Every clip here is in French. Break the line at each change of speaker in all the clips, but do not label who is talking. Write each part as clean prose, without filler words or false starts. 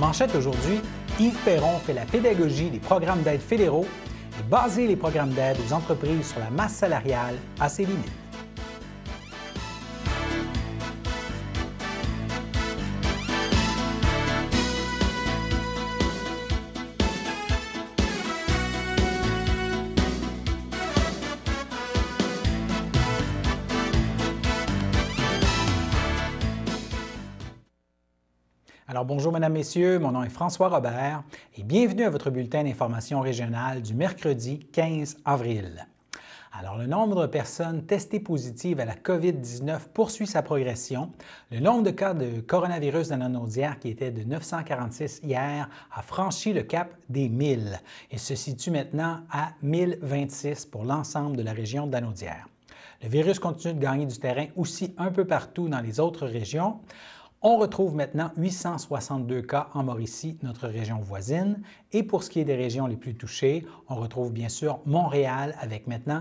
manchette aujourd'hui, Yves Perron fait la pédagogie des programmes d'aide fédéraux et baser les programmes d'aide aux entreprises sur la masse salariale à ses limites. Alors bonjour mesdames, messieurs, mon nom est François Robert et bienvenue à votre bulletin d'information régionale du mercredi 15 avril. Alors le nombre de personnes testées positives à la COVID-19 poursuit sa progression. Le nombre de cas de coronavirus dans la Naudière, qui était de 946 hier, a franchi le cap des 1000 et se situe maintenant à 1026 pour l'ensemble de la région de la Naudière. Le virus continue de gagner du terrain aussi un peu partout dans les autres régions. On retrouve maintenant 862 cas en Mauricie, notre région voisine. Et pour ce qui est des régions les plus touchées, on retrouve bien sûr Montréal avec maintenant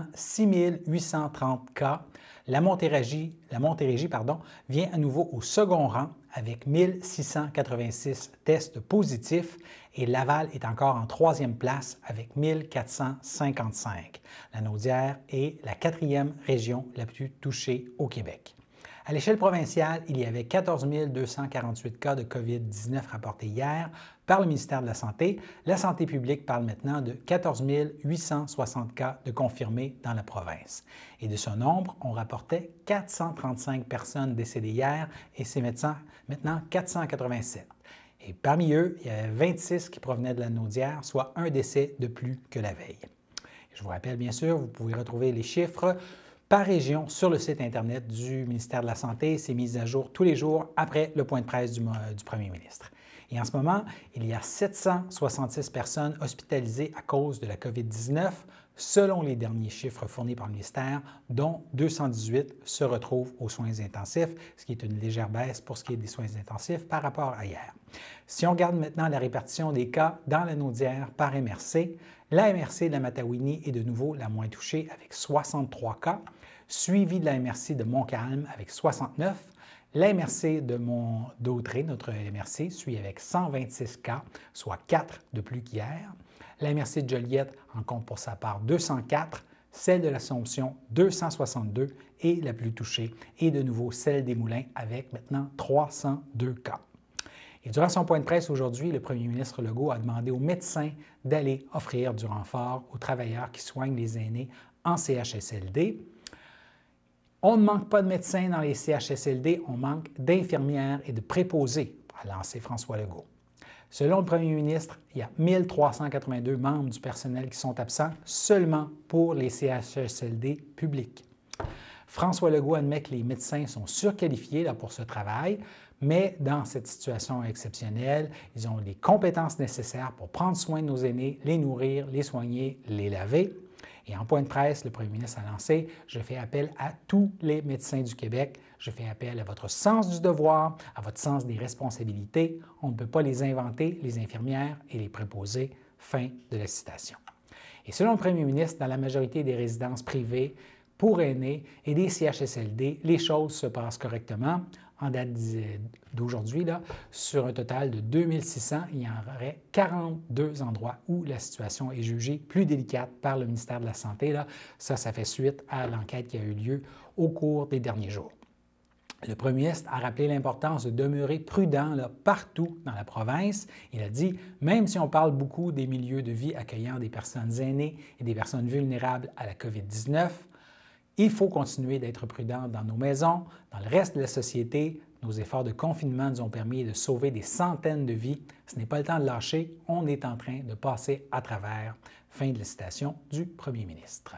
6830 cas. La Montérégie vient à nouveau au second rang avec 1686 tests positifs et Laval est encore en troisième place avec 1455. La Naudière est la quatrième région la plus touchée au Québec. À l'échelle provinciale, il y avait 14 248 cas de COVID-19 rapportés hier par le ministère de la Santé. La santé publique parle maintenant de 14 860 cas de confirmés dans la province. Et de ce nombre, on rapportait 435 personnes décédées hier et c'est maintenant 487. Et parmi eux, il y avait 26 qui provenaient de la Naudière, soit un décès de plus que la veille. Je vous rappelle bien sûr, vous pouvez retrouver les chiffres par région sur le site Internet du ministère de la Santé. C'est mis à jour tous les jours après le point de presse du premier ministre. Et en ce moment, il y a 766 personnes hospitalisées à cause de la COVID-19, selon les derniers chiffres fournis par le ministère, dont 218 se retrouvent aux soins intensifs, ce qui est une légère baisse pour ce qui est des soins intensifs par rapport à hier. Si on regarde maintenant la répartition des cas dans la Naudière par MRC, la MRC de la Matawini est de nouveau la moins touchée avec 63 cas, suivie de la MRC de Montcalm avec 69. La MRC de Mont-Dautré, notre MRC, suit avec 126 cas, soit 4 de plus qu'hier. La MRC de Joliette en compte pour sa part 204, celle de l'Assomption 262 et la plus touchée est de nouveau celle des Moulins avec maintenant 302 cas. Et durant son point de presse aujourd'hui, le premier ministre Legault a demandé aux médecins d'aller offrir du renfort aux travailleurs qui soignent les aînés en CHSLD. On ne manque pas de médecins dans les CHSLD, on manque d'infirmières et de préposés, a lancé François Legault. Selon le premier ministre, il y a 1382 membres du personnel qui sont absents seulement pour les CHSLD publics. François Legault admet que les médecins sont surqualifiés pour ce travail, mais dans cette situation exceptionnelle, ils ont les compétences nécessaires pour prendre soin de nos aînés, les nourrir, les soigner, les laver. Et en point de presse, le premier ministre a lancé « Je fais appel à tous les médecins du Québec. Je fais appel à votre sens du devoir, à votre sens des responsabilités. On ne peut pas les inventer, les infirmières et les préposés. » Fin de la citation. Et selon le premier ministre, dans la majorité des résidences privées pour aînés et des CHSLD, les choses se passent correctement. En date d'aujourd'hui, sur un total de 2600, il y en aurait 42 endroits où la situation est jugée plus délicate par le ministère de la Santé. Ça fait suite à l'enquête qui a eu lieu au cours des derniers jours. Le premier ministre a rappelé l'importance de demeurer prudent partout dans la province. Il a dit, même si on parle beaucoup des milieux de vie accueillant des personnes aînées et des personnes vulnérables à la COVID-19, il faut continuer d'être prudent dans nos maisons, dans le reste de la société. Nos efforts de confinement nous ont permis de sauver des centaines de vies. Ce n'est pas le temps de lâcher, on est en train de passer à travers. Fin de la citation du premier ministre.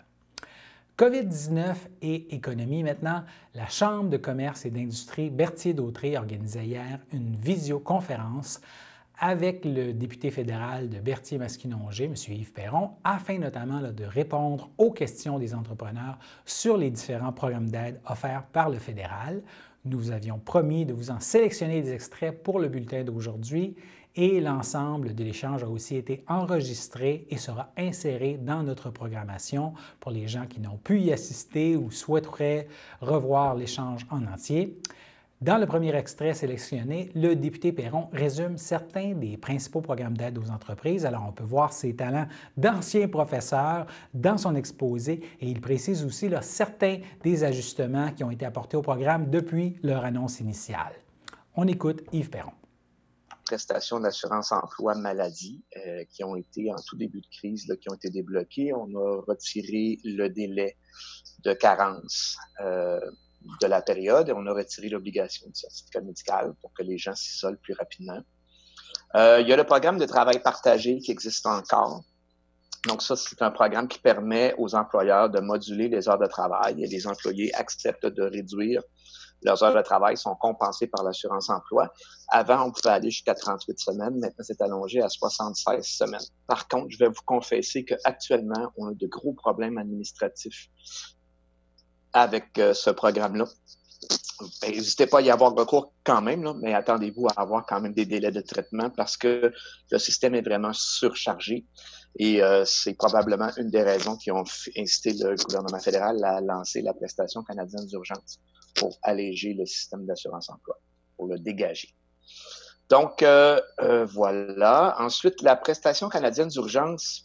COVID-19 et économie maintenant. La Chambre de commerce et d'industrie Berthier-Dautré organisait hier une visioconférence avec le député fédéral de Berthier-Masquinongé, M. Yves Perron, afin notamment de répondre aux questions des entrepreneurs sur les différents programmes d'aide offerts par le fédéral. Nous vous avions promis de vous en sélectionner des extraits pour le bulletin d'aujourd'hui et l'ensemble de l'échange a aussi été enregistré et sera inséré dans notre programmation pour les gens qui n'ont pu y assister ou souhaiteraient revoir l'échange en entier. Dans le premier extrait sélectionné, le député Perron résume certains des principaux programmes d'aide aux entreprises. Alors, on peut voir ses talents d'ancien professeur dans son exposé et il précise aussi là, certains des ajustements qui ont été apportés au programme depuis leur annonce initiale. On écoute Yves Perron.
Prestations d'assurance-emploi maladie qui ont été en tout début de crise, là, qui ont été débloquées. On a retiré le délai de carence de la période et on a retiré l'obligation du certificat médical pour que les gens s'isolent plus rapidement. Il y a le programme de travail partagé qui existe encore. Donc ça, c'est un programme qui permet aux employeurs de moduler les heures de travail et les employés acceptent de réduire leurs heures de travail, sont compensées par l'assurance-emploi. Avant, on pouvait aller jusqu'à 38 semaines. Maintenant, c'est allongé à 76 semaines. Par contre, je vais vous confesser qu'actuellement, on a de gros problèmes administratifs avec ce programme-là. N'hésitez pas à y avoir recours quand même, là, mais attendez-vous à avoir quand même des délais de traitement parce que le système est vraiment surchargé et c'est probablement une des raisons qui ont incité le gouvernement fédéral à lancer la prestation canadienne d'urgence pour alléger le système d'assurance-emploi, pour le dégager. Donc, voilà. Ensuite, la prestation canadienne d'urgence,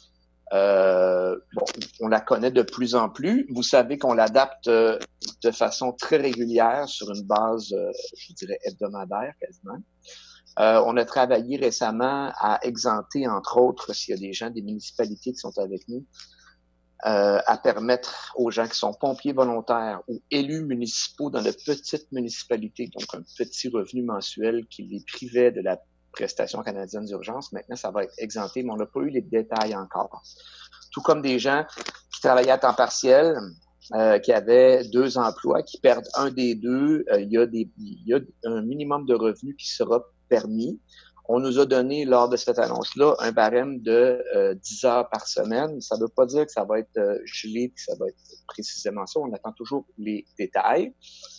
bon, on la connaît de plus en plus. Vous savez qu'on l'adapte de façon très régulière sur une base, je dirais, hebdomadaire quasiment. On a travaillé récemment à exempter, entre autres, s'il y a des gens des municipalités qui sont avec nous, à permettre aux gens qui sont pompiers volontaires ou élus municipaux dans de petites municipalités, donc un petit revenu mensuel qui les privait de la prestation canadienne d'urgence. Maintenant, ça va être exempté, mais on n'a pas eu les détails encore. Tout comme des gens qui travaillaient à temps partiel, qui avaient 2 emplois, qui perdent un des deux, il y a un minimum de revenus qui sera permis. On nous a donné, lors de cette annonce-là, un barème de 10 heures par semaine. Ça ne veut pas dire que ça va être gelé, que ça va être précisément ça. On attend toujours les détails.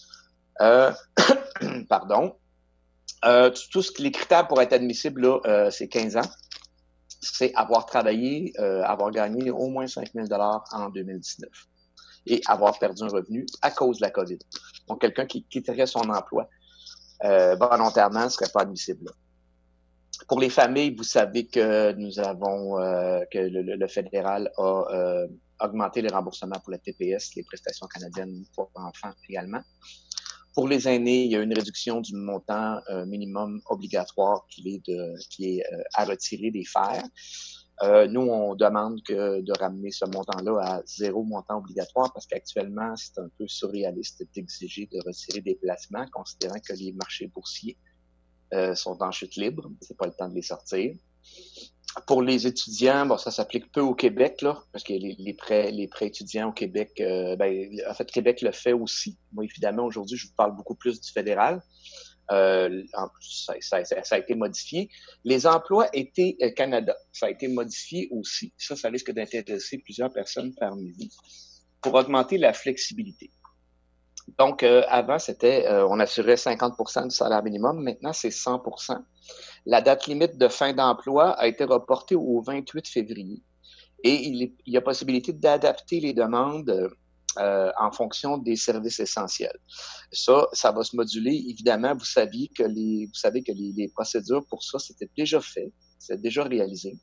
Pardon. Les critères pour être admissible, là, c'est 15 ans. C'est avoir travaillé, avoir gagné au moins 5 000 $ en 2019 et avoir perdu un revenu à cause de la COVID. Donc, quelqu'un qui quitterait son emploi volontairement ne serait pas admissible là. Pour les familles, vous savez que nous avons que le fédéral a augmenté les remboursements pour la TPS, les prestations canadiennes pour enfants également. Pour les aînés, il y a une réduction du montant minimum obligatoire qui est à retirer des fers. Nous, on demande de ramener ce montant-là à 0 montant obligatoire parce qu'actuellement, c'est un peu surréaliste d'exiger de retirer des placements, considérant que les marchés boursiers sont en chute libre. C'est pas le temps de les sortir. Pour les étudiants, bon, ça s'applique peu au Québec, là, parce que les prêts étudiants au Québec, en fait, Québec le fait aussi. Moi, évidemment, aujourd'hui, je vous parle beaucoup plus du fédéral. En plus, ça a été modifié. Les emplois été Canada, ça a été modifié aussi. Ça risque d'intéresser plusieurs personnes parmi vous pour augmenter la flexibilité. Donc, avant, on assurait 50% du salaire minimum. Maintenant, c'est 100%. La date limite de fin d'emploi a été reportée au 28 février. Et il y a possibilité d'adapter les demandes en fonction des services essentiels. Ça va se moduler. Évidemment, vous savez que les procédures pour ça, c'était déjà fait, c'était déjà réalisé.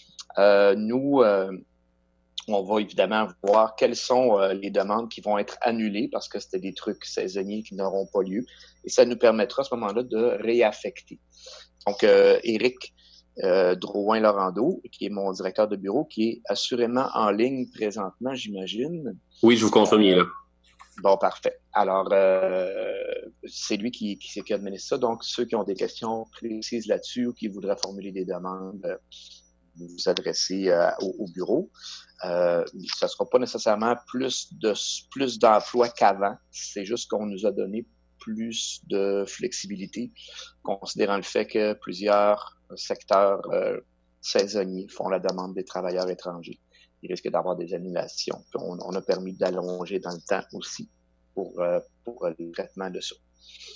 On va évidemment voir quelles sont les demandes qui vont être annulées parce que c'était des trucs saisonniers qui n'auront pas lieu. Et ça nous permettra à ce moment-là de réaffecter. Donc, Éric Drouin-Laurando, qui est mon directeur de bureau, qui est assurément en ligne présentement, j'imagine.
Oui, je vous confirme, il est là.
Bon, parfait. Alors, c'est lui qui administre ça. Donc, ceux qui ont des questions précises là-dessus ou qui voudraient formuler des demandes, vous adresser au bureau. Ça ne sera pas nécessairement plus d'emplois qu'avant. C'est juste qu'on nous a donné plus de flexibilité, considérant le fait que plusieurs secteurs saisonniers font la demande des travailleurs étrangers. Il risque d'avoir des annulations. On a permis d'allonger dans le temps aussi pour le traitement de ça.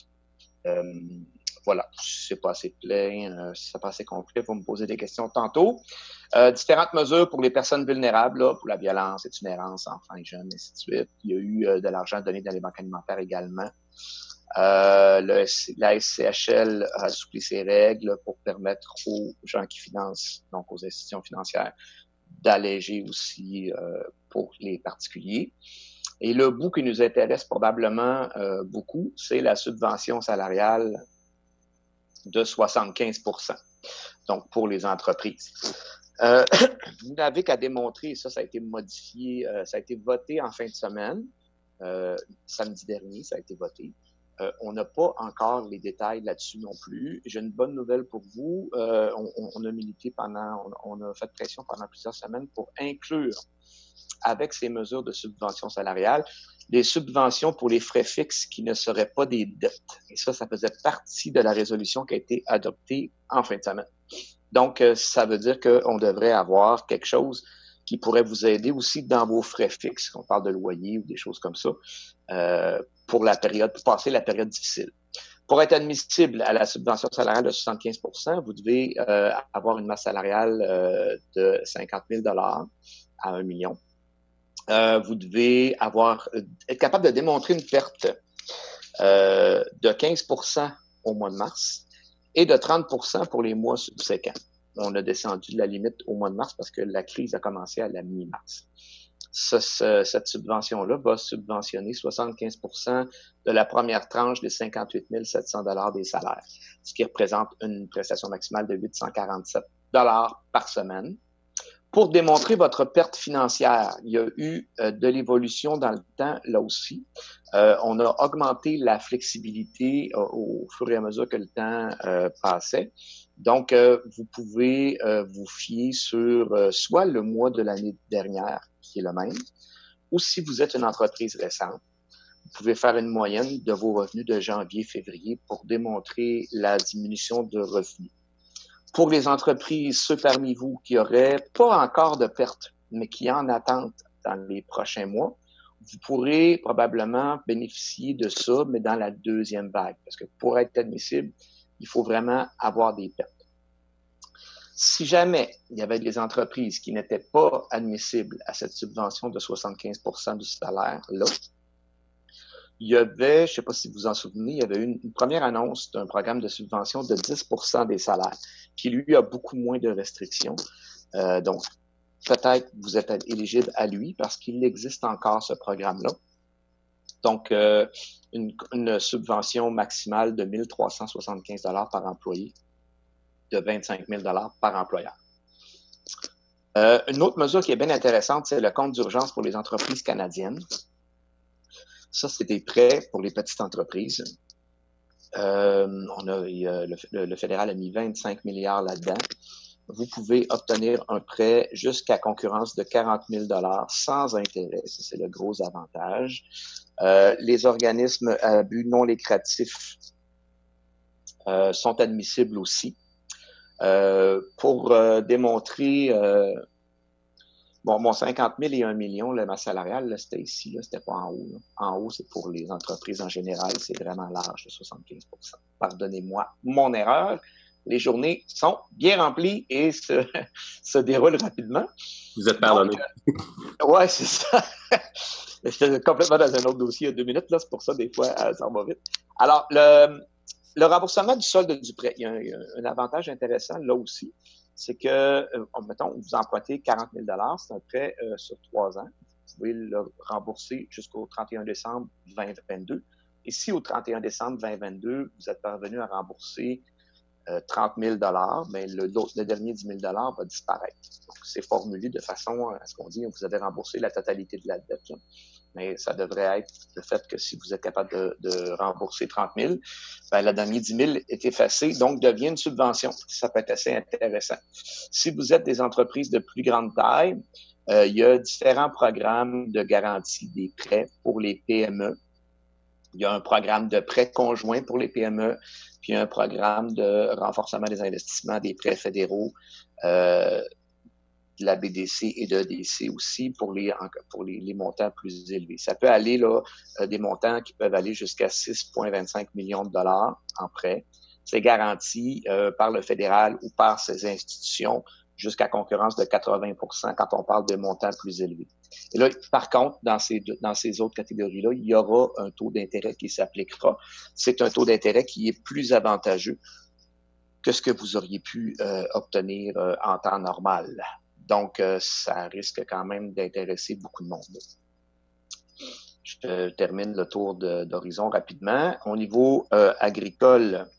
Voilà, c'est pas assez plein, c'est pas assez complet. Vous me posez des questions tantôt. Différentes mesures pour les personnes vulnérables, là, pour la violence, itinérance, enfants et jeunes, ainsi de suite. Il y a eu de l'argent donné dans les banques alimentaires également. La SCHL a assoupli ses règles pour permettre aux gens qui financent, donc aux institutions financières, d'alléger aussi pour les particuliers. Et le bout qui nous intéresse probablement beaucoup, c'est la subvention salariale de 75%, donc pour les entreprises. Vous n'avez qu'à démontrer, ça a été modifié, ça a été voté en fin de semaine, samedi dernier, ça a été voté. On n'a pas encore les détails là-dessus non plus. J'ai une bonne nouvelle pour vous. On a milité on a fait pression pendant plusieurs semaines pour inclure avec ces mesures de subvention salariale des subventions pour les frais fixes qui ne seraient pas des dettes. Et ça faisait partie de la résolution qui a été adoptée en fin de semaine. Donc, ça veut dire qu'on devrait avoir quelque chose qui pourrait vous aider aussi dans vos frais fixes. On parle de loyer ou des choses comme ça, pour passer la période difficile. Pour être admissible à la subvention salariale de 75%, vous devez avoir une masse salariale de 50 000 $ à 1 million. Vous devez être capable de démontrer une perte de 15% au mois de mars et de 30% pour les mois subséquents. On a descendu la limite au mois de mars parce que la crise a commencé à la mi-mars. Cette subvention-là va subventionner 75% de la première tranche des 58 700 $ des salaires, ce qui représente une prestation maximale de 847 $ par semaine. Pour démontrer votre perte financière, il y a eu de l'évolution dans le temps, là aussi. On a augmenté la flexibilité au fur et à mesure que le temps passait. Donc, vous pouvez vous fier sur soit le mois de l'année dernière, qui est le même, ou si vous êtes une entreprise récente, vous pouvez faire une moyenne de vos revenus de janvier-février pour démontrer la diminution de revenus. Pour les entreprises, ceux parmi vous qui n'auraient pas encore de pertes, mais qui en attendent dans les prochains mois, vous pourrez probablement bénéficier de ça, mais dans la deuxième vague. Parce que pour être admissible, il faut vraiment avoir des pertes. Si jamais il y avait des entreprises qui n'étaient pas admissibles à cette subvention de 75% du salaire, là, il y avait, je ne sais pas si vous vous en souvenez, il y avait une première annonce d'un programme de subvention de 10% des salaires, qui lui a beaucoup moins de restrictions. Donc, peut-être vous êtes éligible à lui parce qu'il existe encore ce programme-là. Donc, une subvention maximale de 1 375 $ par employé, de 25 000 $ par employeur. Une autre mesure qui est bien intéressante, c'est le compte d'urgence pour les entreprises canadiennes. Ça, c'est des prêts pour les petites entreprises. Le fédéral a mis 25 milliards là-dedans. Vous pouvez obtenir un prêt jusqu'à concurrence de 40 000 $ sans intérêt. Ça, c'est le gros avantage. Les organismes à but non lucratif sont admissibles aussi. Pour démontrer... Bon, 50 000 et 1 million, la masse salariale, là, c'était ici, là, c'était pas en haut. Là. En haut, c'est pour les entreprises en général, c'est vraiment large de 75%. Pardonnez-moi mon erreur. Les journées sont bien remplies et se déroulent rapidement.
Vous êtes pardonné.
Ouais, c'est ça. J'étais complètement dans un autre dossier il y a 2 minutes, là, c'est pour ça, des fois, ça va vite. Alors, le remboursement du solde du prêt, il y a un avantage intéressant là aussi. C'est que, mettons, vous empruntez 40 000 $, c'est un prêt sur 3 ans. Vous pouvez le rembourser jusqu'au 31 décembre 2022. Et si au 31 décembre 2022, vous êtes parvenu à rembourser 30 000 $, mais le dernier 10 000 $ va disparaître. Donc, c'est formulé de façon à ce qu'on dit, vous avez remboursé la totalité de la dette. Là. Mais ça devrait être le fait que si vous êtes capable de rembourser 30 000, ben, le dernier 10 000 est effacé, donc devient une subvention. Ça peut être assez intéressant. Si vous êtes des entreprises de plus grande taille, il y a différents programmes de garantie des prêts pour les PME. Il y a un programme de prêts conjoints pour les PME, puis un programme de renforcement des investissements des prêts fédéraux, de la BDC et de l'EDC aussi pour les montants plus élevés. Ça peut aller là des montants qui peuvent aller jusqu'à 6,25 millions de $ en prêts. C'est garanti par le fédéral ou par ces institutions jusqu'à concurrence de 80% quand on parle de montants plus élevés. Et là, par contre, dans ces autres catégories-là, il y aura un taux d'intérêt qui s'appliquera. C'est un taux d'intérêt qui est plus avantageux que ce que vous auriez pu obtenir en temps normal. Donc, ça risque quand même d'intéresser beaucoup de monde. Je termine le tour d'horizon rapidement. Au niveau agricole,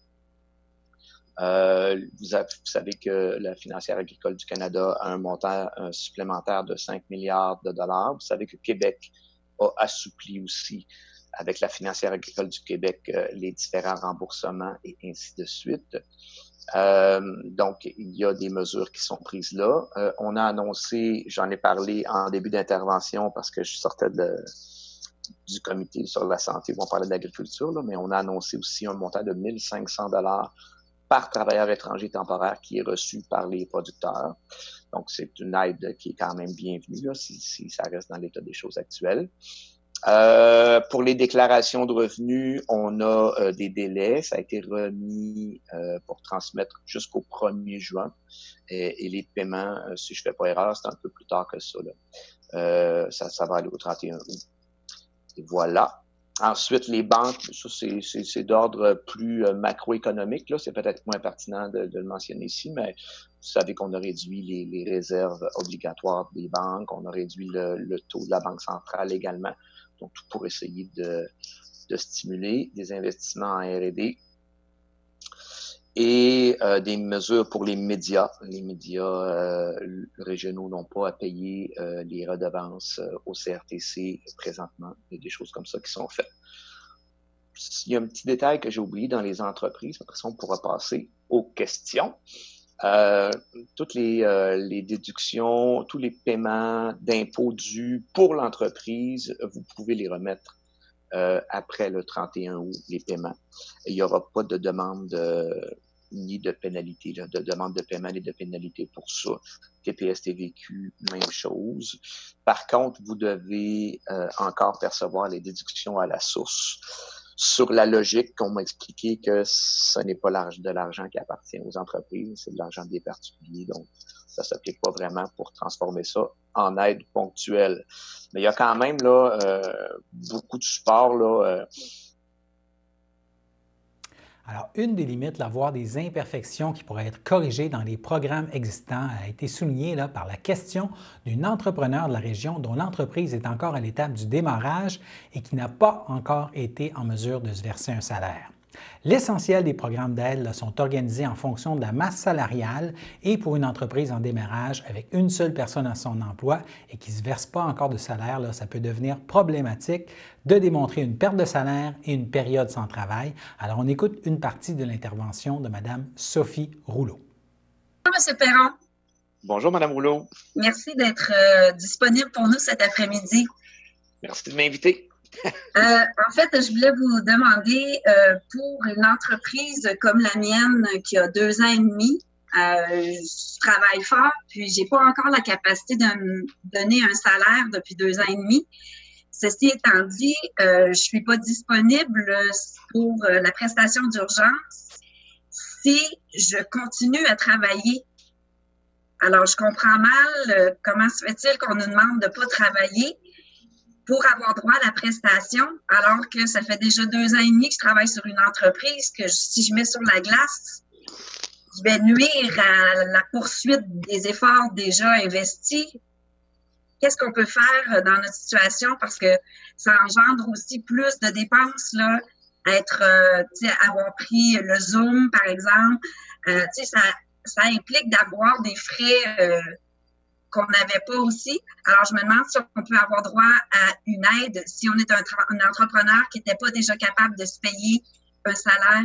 vous savez que la financière agricole du Canada a un montant supplémentaire de 5 milliards de dollars. Vous savez que Québec a assoupli aussi avec la financière agricole du Québec les différents remboursements et ainsi de suite. Donc, il y a des mesures qui sont prises là. On a annoncé, j'en ai parlé en début d'intervention parce que je sortais du comité sur la santé où on parlait de l'agriculture, mais on a annoncé aussi un montant de 1 500 $ par travailleur étranger temporaire qui est reçu par les producteurs. Donc, c'est une aide qui est quand même bienvenue là, si ça reste dans l'état des choses actuelles. Pour les déclarations de revenus, on a des délais. Ça a été remis pour transmettre jusqu'au 1er juin. Et les paiements, si je fais pas erreur, c'est un peu plus tard que ça. Là. Ça va aller au 31 août. Et voilà. Ensuite, les banques, ça c'est d'ordre plus macroéconomique. Là, c'est peut-être moins pertinent de le mentionner ici, mais vous savez qu'on a réduit les réserves obligatoires des banques, on a réduit le taux de la Banque centrale également. Donc, tout pour essayer de stimuler des investissements en R&D. Et des mesures pour les médias. Les médias régionaux n'ont pas à payer les redevances au CRTC présentement. Il y a des choses comme ça qui sont faites. Il y a un petit détail que j'ai oublié dans les entreprises. Après ça, on pourra passer aux questions. Toutes les déductions, tous les paiements d'impôts dus pour l'entreprise, vous pouvez les remettre après le 31 août, les paiements. Il n'y aura pas de demande ni de pénalité, là, de demande de paiement ni de pénalité pour ça. TPS, TVQ, même chose. Par contre, vous devez encore percevoir les déductions à la source sur la logique qu'on m'a expliqué que ce n'est pas de l'argent qui appartient aux entreprises, c'est de l'argent des particuliers, donc ça s'applique pas vraiment pour transformer ça en aide ponctuelle. Mais il y a quand même là beaucoup de support là.
Alors, une des limites, là, voire des imperfections qui pourraient être corrigées dans les programmes existants a été soulignée là, par la question d'une entrepreneur de la région dont l'entreprise est encore à l'étape du démarrage et qui n'a pas encore été en mesure de se verser un salaire. L'essentiel des programmes d'aide sont organisés en fonction de la masse salariale et pour une entreprise en démarrage avec une seule personne à son emploi et qui ne se verse pas encore de salaire, là, ça peut devenir problématique de démontrer une perte de salaire et une période sans travail. Alors, on écoute une partie de l'intervention de Mme Sophie Rouleau.
Bonjour, M. Perron.
Bonjour, Mme Rouleau.
Merci d'être disponible pour nous cet après-midi.
Merci de m'inviter.
En fait, je voulais vous demander, pour une entreprise comme la mienne qui a 2 ans et demi, je travaille fort, puis j'ai pas encore la capacité de me donner un salaire depuis 2 ans et demi. Ceci étant dit, je suis pas disponible pour la prestation d'urgence si je continue à travailler. Alors, je comprends mal comment se fait-il qu'on nous demande de pas travailler pour avoir droit à la prestation, alors que ça fait déjà 2 ans et demi que je travaille sur une entreprise, que si je mets sur la glace, je vais nuire à la poursuite des efforts déjà investis. Qu'est-ce qu'on peut faire dans notre situation? Parce que ça engendre aussi plus de dépenses, là, avoir pris le Zoom, par exemple. Ça implique d'avoir des frais qu'on n'avait pas aussi. Alors, je me demande si on peut avoir droit à une aide si on est un entrepreneur qui n'était pas déjà capable de se payer un salaire.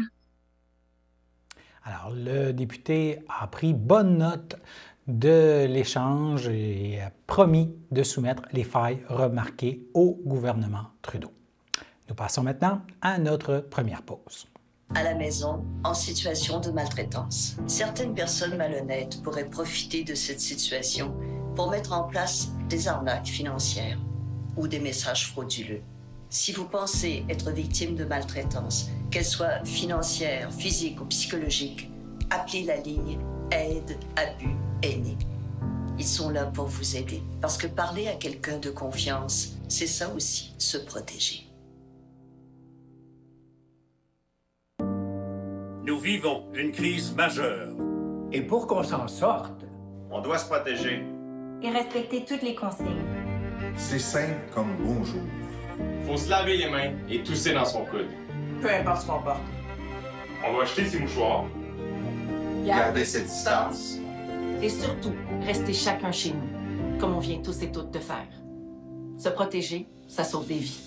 Alors, le député a pris bonne note de l'échange et a promis de soumettre les failles remarquées au gouvernement Trudeau. Nous passons maintenant à notre première pause.
À la maison, en situation de maltraitance. Certaines personnes malhonnêtes pourraient profiter de cette situation pour mettre en place des arnaques financières ou des messages frauduleux. Si vous pensez être victime de maltraitance, qu'elle soit financière, physique ou psychologique, appelez la ligne Aide, Abus, aînés. Ils sont là pour vous aider. Parce que parler à quelqu'un de confiance, c'est ça aussi, se protéger.
Nous vivons une crise majeure.
Et pour qu'on s'en sorte,
on doit se protéger.
Et respecter toutes les consignes.
C'est simple comme bonjour.
Faut se laver les mains et tousser dans son coude.
Peu importe ce qu'on porte.
On va acheter ses mouchoirs.
Gardez cette distance.
Et surtout, rester chacun chez nous, comme on vient tous et toutes de faire. Se protéger, ça sauve des vies.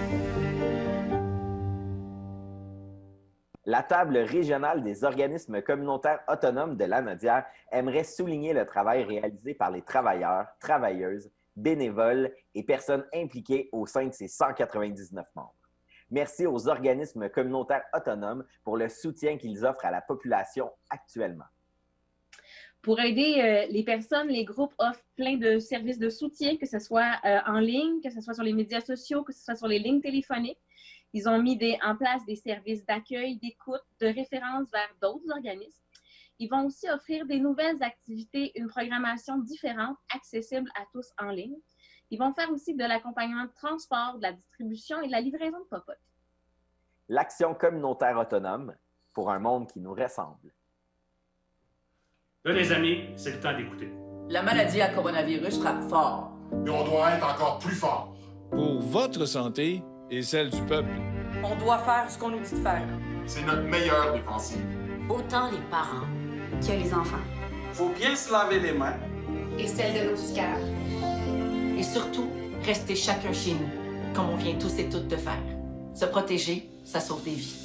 La table régionale des organismes communautaires autonomes de l'Anaudière aimerait souligner le travail réalisé par les travailleurs, travailleuses, bénévoles et personnes impliquées au sein de ces 199 membres. Merci aux organismes communautaires autonomes pour le soutien qu'ils offrent à la population actuellement.
Pour aider les personnes, les groupes offrent plein de services de soutien, que ce soit en ligne, que ce soit sur les médias sociaux, que ce soit sur les lignes téléphoniques. Ils ont mis en place des services d'accueil, d'écoute, de référence vers d'autres organismes. Ils vont aussi offrir des nouvelles activités, une programmation différente, accessible à tous en ligne. Ils vont faire aussi de l'accompagnement de transport, de la distribution et de la livraison de popotes.
L'action communautaire autonome pour un monde qui nous ressemble.
Là, les amis, c'est le temps d'écouter.
La maladie à coronavirus frappe fort.
Et on doit être encore plus fort.
Pour votre santé et celle du peuple.
On doit faire ce qu'on nous dit de faire.
C'est notre meilleure défensive.
Autant les parents que les enfants.
Faut bien se laver les mains.
Et celle de nos petits cœurs. Et surtout, rester chacun chez nous, comme on vient tous et toutes de faire. Se protéger, ça sauve des vies.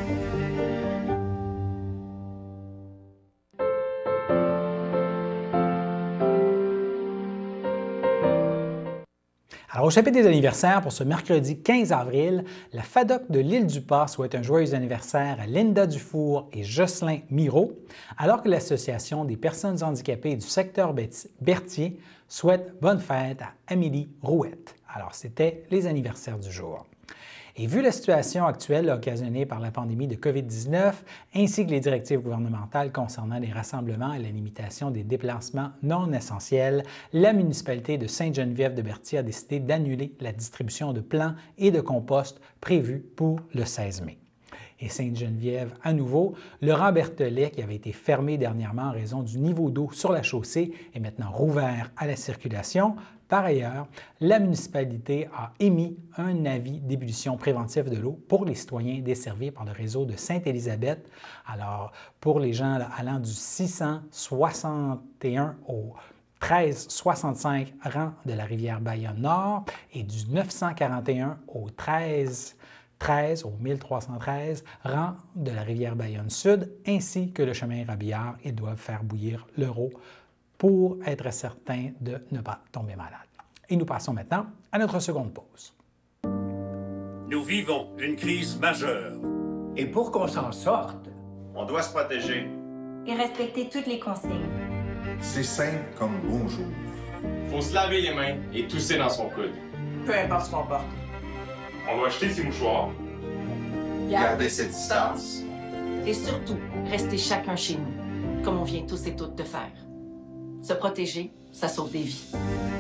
Alors, au chapitre des anniversaires, pour ce mercredi 15 avril, la FADOC de l'Île-du-Pas souhaite un joyeux anniversaire à Linda Dufour et Jocelyn Miro, alors que l'Association des personnes handicapées du secteur Berthier souhaite bonne fête à Amélie Rouette. Alors, c'était les anniversaires du jour. Et vu la situation actuelle occasionnée par la pandémie de COVID-19, ainsi que les directives gouvernementales concernant les rassemblements et la limitation des déplacements non essentiels, la municipalité de Sainte-Geneviève-de-Berthier a décidé d'annuler la distribution de plants et de compost prévue pour le 16 mai. Et Sainte-Geneviève, à nouveau, Laurent Berthelet, qui avait été fermé dernièrement en raison du niveau d'eau sur la chaussée, est maintenant rouvert à la circulation. Par ailleurs, la municipalité a émis un avis d'ébullition préventive de l'eau pour les citoyens desservis par le réseau de Sainte-Élisabeth. Alors, pour les gens allant du 661 au 1365 rang de la rivière Bayonne Nord et du 941 au 1313 rang de la rivière Bayonne Sud, ainsi que le chemin Rabillard, ils doivent faire bouillir l'euro pour être certains de ne pas tomber malade. Et nous passons maintenant à notre seconde pause.
Nous vivons une crise majeure.
Et pour qu'on s'en sorte,
on doit se protéger.
Et respecter toutes les consignes.
C'est simple comme bonjour.
Faut se laver les mains et tousser dans son coude.
Peu importe ce qu'on porte.
On va acheter ses mouchoirs.
Gardez cette distance.
Et surtout, rester chacun chez nous, comme on vient tous et toutes de faire. Se protéger, ça sauve des vies.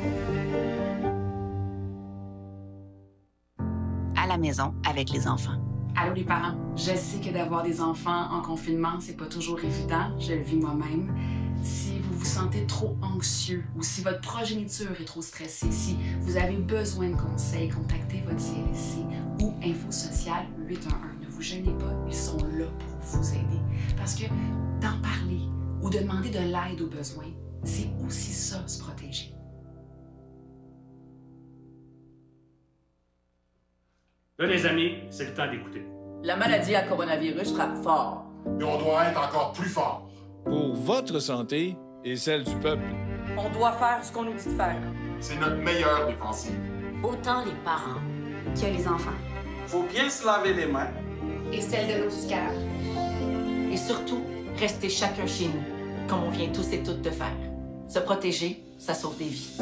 À la maison avec les enfants.
Allô les parents, je sais que d'avoir des enfants en confinement, c'est pas toujours évident, je le vis moi-même. Si vous vous sentez trop anxieux ou si votre progéniture est trop stressée, si vous avez besoin de conseils, contactez votre CLSC ou Info Sociale 811. Ne vous gênez pas, ils sont là pour vous aider. Parce que d'en parler ou de demander de l'aide aux besoins, c'est aussi ça, se protéger.
Là, les amis, c'est le temps d'écouter.
La maladie à coronavirus frappe fort.
Et on doit être encore plus fort.
Pour votre santé et celle du peuple.
On doit faire ce qu'on nous dit de faire.
C'est notre meilleure défensive.
Autant les parents que les enfants.
Faut bien se laver les mains.
Et celle de nos petits cœurs. Et surtout, rester chacun chez nous, comme on vient tous et toutes de faire. Se protéger, ça sauve des vies.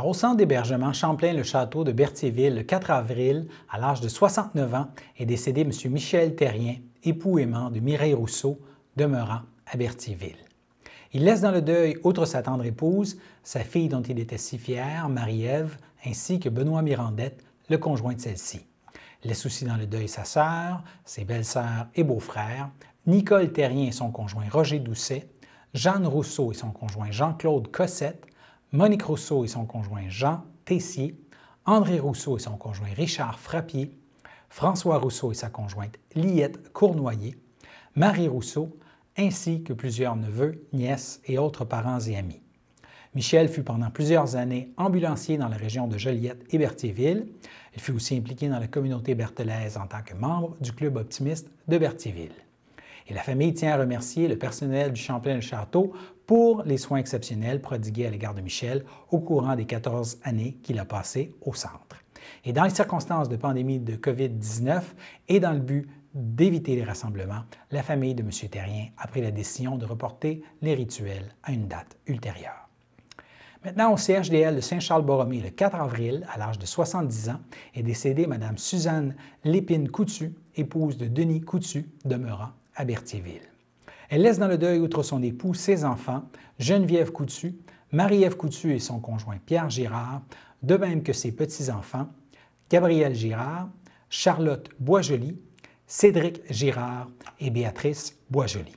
au centre d'hébergement Champlain-le-Château de Berthierville, le 4 avril, à l'âge de 69 ans, est décédé M. Michel Terrien, époux aimant de Mireille Rousseau, demeurant à Berthierville. Il laisse dans le deuil, outre sa tendre épouse, sa fille dont il était si fier, Marie-Ève, ainsi que Benoît Mirandette, le conjoint de celle-ci. Il laisse aussi dans le deuil sa sœur, ses belles-sœurs et beaux-frères, Nicole Terrien et son conjoint Roger Doucet, Jeanne Rousseau et son conjoint Jean-Claude Cossette, Monique Rousseau et son conjoint Jean Tessier, André Rousseau et son conjoint Richard Frappier, François Rousseau et sa conjointe Liette Cournoyer, Marie Rousseau, ainsi que plusieurs neveux, nièces et autres parents et amis. Michel fut pendant plusieurs années ambulancier dans la région de Joliette et Berthierville. Il fut aussi impliqué dans la communauté berthelaise en tant que membre du Club optimiste de Berthierville. Et la famille tient à remercier le personnel du Champlain-le-Château pour les soins exceptionnels prodigués à l'égard de Michel au courant des 14 années qu'il a passées au centre. Et dans les circonstances de pandémie de COVID-19 et dans le but d'éviter les rassemblements, la famille de M. Terrien a pris la décision de reporter les rituels à une date ultérieure. Maintenant, au CHDL de Saint-Charles-Borromée, le 4 avril, à l'âge de 70 ans, est décédée Mme Suzanne Lépine-Coutu, épouse de Denis Coutu, demeurant à Berthierville. Elle laisse dans le deuil, outre son époux, ses enfants, Geneviève Coutu, Marie-Ève Coutu et son conjoint Pierre Girard, de même que ses petits-enfants, Gabriel Girard, Charlotte Boisjoli, Cédric Girard et Béatrice Boisjoli.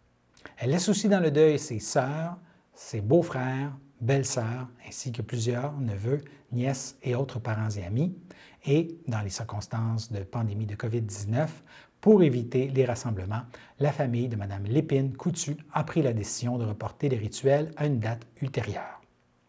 Elle laisse aussi dans le deuil ses sœurs, ses beaux-frères, belles-sœurs, ainsi que plusieurs neveux, nièces et autres parents et amis, et dans les circonstances de pandémie de COVID-19, pour éviter les rassemblements, la famille de Mme Lépine Coutu a pris la décision de reporter les rituels à une date ultérieure.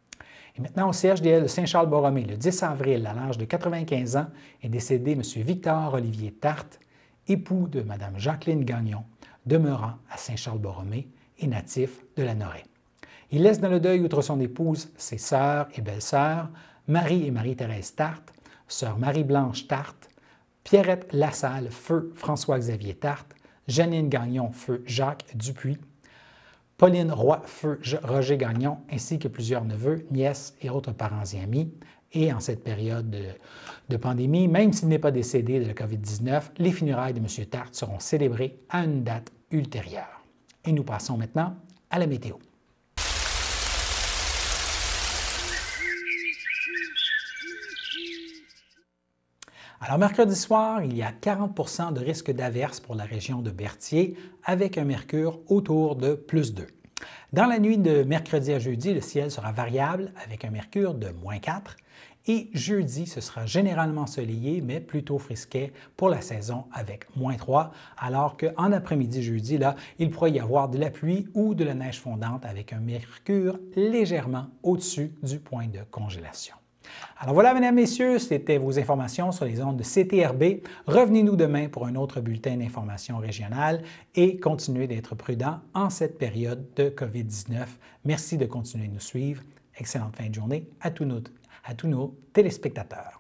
Et maintenant, au CHDL de Saint-Charles-Borromée, le 10 avril, à l'âge de 95 ans, est décédé M. Victor-Olivier Tarte, époux de Mme Jacqueline Gagnon, demeurant à Saint-Charles-Borromée et natif de la Noraie. Il laisse dans le deuil, outre son épouse, ses sœurs et belles-sœurs, Marie et Marie-Thérèse Tarte, sœur Marie-Blanche Tarte, Pierrette Lassalle, feu François-Xavier Tarte, Janine Gagnon, feu Jacques Dupuis, Pauline Roy, feu Roger Gagnon, ainsi que plusieurs neveux, nièces et autres parents et amis. Et en cette période de pandémie, même s'il n'est pas décédé de la COVID-19, les funérailles de M. Tarte seront célébrées à une date ultérieure. Et nous passons maintenant à la météo. Alors, mercredi soir, il y a 40 de risque d'averse pour la région de Berthier, avec un mercure autour de +2. Dans la nuit de mercredi à jeudi, le ciel sera variable avec un mercure de -4. Et jeudi, ce sera généralement ensoleillé, mais plutôt frisquet pour la saison avec -3, alors qu'en après-midi jeudi, là, il pourrait y avoir de la pluie ou de la neige fondante avec un mercure légèrement au-dessus du point de congélation. Alors voilà, mesdames, messieurs, c'était vos informations sur les ondes de CTRB. Revenez-nous demain pour un autre bulletin d'information régionale et continuez d'être prudents en cette période de COVID-19. Merci de continuer de nous suivre. Excellente fin de journée à tous nos téléspectateurs.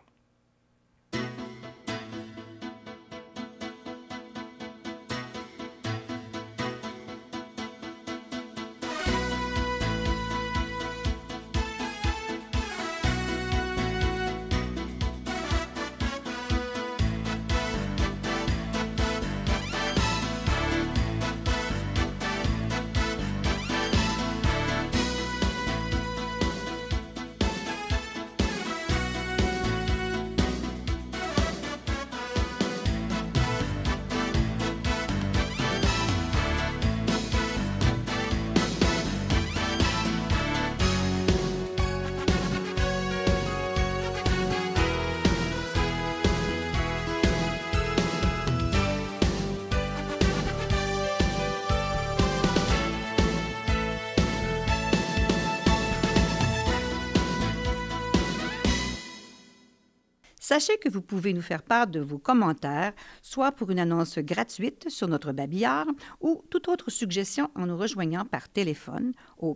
Sachez que vous pouvez nous faire part de vos commentaires, soit pour une annonce gratuite sur notre babillard ou toute autre suggestion en nous rejoignant par téléphone au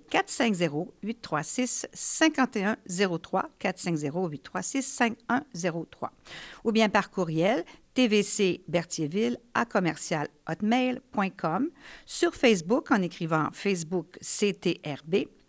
450-836-5103, 450-836-5103, ou bien par courriel tvcberthierville@hotmail.com, sur Facebook en écrivant Facebook CTRB,